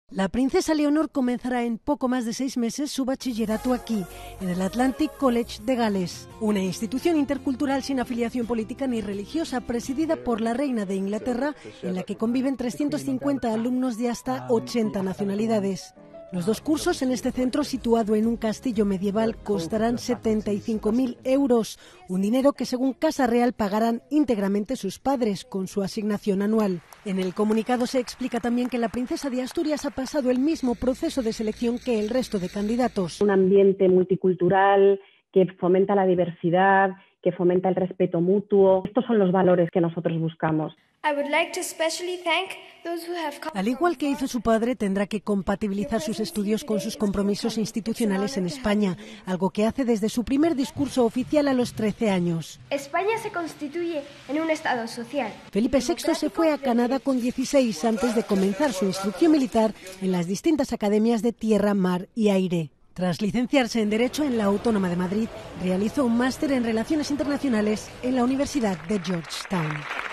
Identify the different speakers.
Speaker 1: La princesa Leonor comenzará en poco más de 6 meses su bachillerato aquí, en el Atlantic College de Gales, una institución intercultural sin afiliación política ni religiosa, presidida por la reina de Inglaterra, en la que conviven 350 alumnos de hasta 80 nacionalidades. Los 2 cursos en este centro, situado en un castillo medieval, costarán 75.000 euros, un dinero que según Casa Real pagarán íntegramente sus padres con su asignación anual. En el comunicado se explica también que la princesa de Asturias ha pasado el mismo proceso de selección que el resto de candidatos.
Speaker 2: Un ambiente multicultural que fomenta la diversidad, que fomenta el respeto mutuo. Estos son los valores que nosotros buscamos.
Speaker 1: Al igual que hizo su padre, tendrá que compatibilizar sus estudios con sus compromisos institucionales en España, algo que hace desde su primer discurso oficial a los 13 años.
Speaker 3: España se constituye en un Estado social.
Speaker 1: Felipe VI se fue a Canadá con 16 antes de comenzar su instrucción militar en las distintas academias de tierra, mar y aire. Tras licenciarse en Derecho en la Autónoma de Madrid, realizó un máster en Relaciones Internacionales en la Universidad de Georgetown.